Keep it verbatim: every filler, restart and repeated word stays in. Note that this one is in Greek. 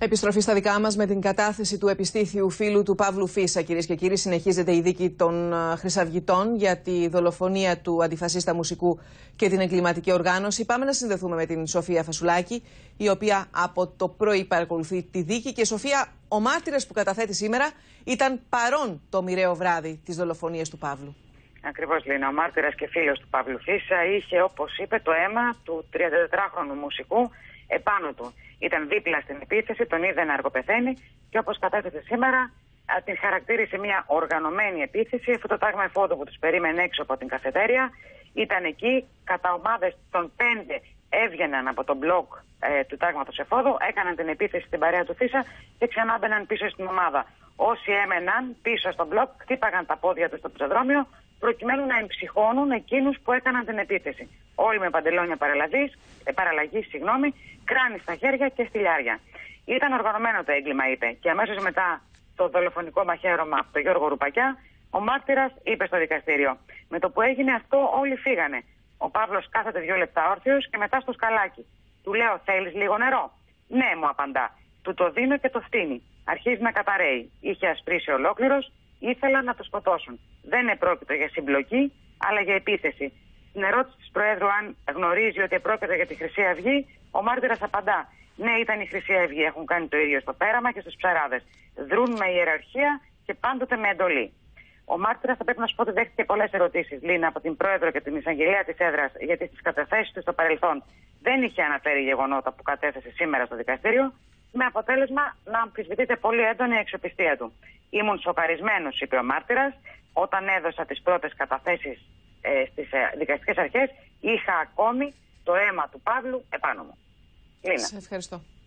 Επιστροφή στα δικά μας με την κατάθεση του επιστήθιου φίλου του Παύλου Φίσα. Κυρίες και κύριοι, συνεχίζεται η δίκη των Χρυσαυγητών για τη δολοφονία του αντιφασίστα μουσικού και την εγκληματική οργάνωση. Πάμε να συνδεθούμε με την Σοφία Φασουλάκη, η οποία από το πρωί παρακολουθεί τη δίκη. Και Σοφία, ο μάρτυρας που καταθέτει σήμερα ήταν παρόν το μοιραίο βράδυ της δολοφονίας του Παύλου. Ακριβώς, Λίνα. Ο μάρτυρας και φίλος του Παύλου Φίσα είχε, όπως είπε, το αίμα του τριαντατετράχρονου μουσικού επάνω του. Ήταν δίπλα στην επίθεση, τον είδε να αργοπεθαίνει και όπως κατέθεσε σήμερα, την χαρακτήρισε μια οργανωμένη επίθεση. Αυτό το τάγμα εφόδου που τους περίμενε έξω από την καφετέρια ήταν εκεί. Κατά ομάδες των πέντε έβγαιναν από τον μπλοκ ε, του τάγματος εφόδου, έκαναν την επίθεση στην παρέα του Φίσα και ξανά μπαίναν πίσω στην ομάδα. Όσοι έμεναν πίσω στον μπλοκ, χτύπαγαν τα πόδια τους στο πεζοδρόμιο, προκειμένου να εμψυχώνουν εκείνους που έκαναν την επίθεση. Όλοι με παντελόνια παραλλαγής, ε, παραλλαγής, συγγνώμη, κράνη στα χέρια και στυλιάρια. Ήταν οργανωμένο το έγκλημα, είπε, και αμέσως μετά το δολοφονικό μαχαίρωμα από τον Γιώργο Ρουπακιά, ο μάρτυρας είπε στο δικαστήριο: με το που έγινε αυτό, όλοι φύγανε. Ο Παύλος κάθεται δύο λεπτά όρθιος και μετά στο σκαλάκι. Του λέω: θέλεις λίγο νερό? Ναι, μου απαντά. Του το δίνω και το φτύνει. Αρχίζει να καταραίει. Είχε ασπρίσει ολόκληρος. Ήθελαν να το σκοτώσουν. Δεν επρόκειτο για συμπλοκή, αλλά για επίθεση. Στην ερώτηση της Προέδρου αν γνωρίζει ότι επρόκειτο για τη Χρυσή Αυγή, ο μάρτυρας απαντά: ναι, ήταν η Χρυσή Αυγή. Έχουν κάνει το ίδιο στο πέραμα και στους ψαράδες. Δρούν με ιεραρχία και πάντοτε με εντολή. Ο μάρτυρας, θα πρέπει να σου πω ότι δέχτηκε πολλές ερωτήσεις, Λίνα, από την Πρόεδρο και την Εισαγγελέα της έδρας, γιατί στις καταθέσεις του στο παρελθόν δεν είχε αναφέρει γεγονότα που κατέθεσε σήμερα στο δικαστήριο, με αποτέλεσμα να αμφισβητείται πολύ έντονη η αξιοπιστία του. Ήμουν σοκαρισμένος, είπε ο μάρτυρας, όταν έδωσα τις πρώτες καταθέσεις ε, στις ε, δικαστικές αρχές, είχα ακόμη το αίμα του Παύλου επάνω μου. Λίνα. Σε ευχαριστώ.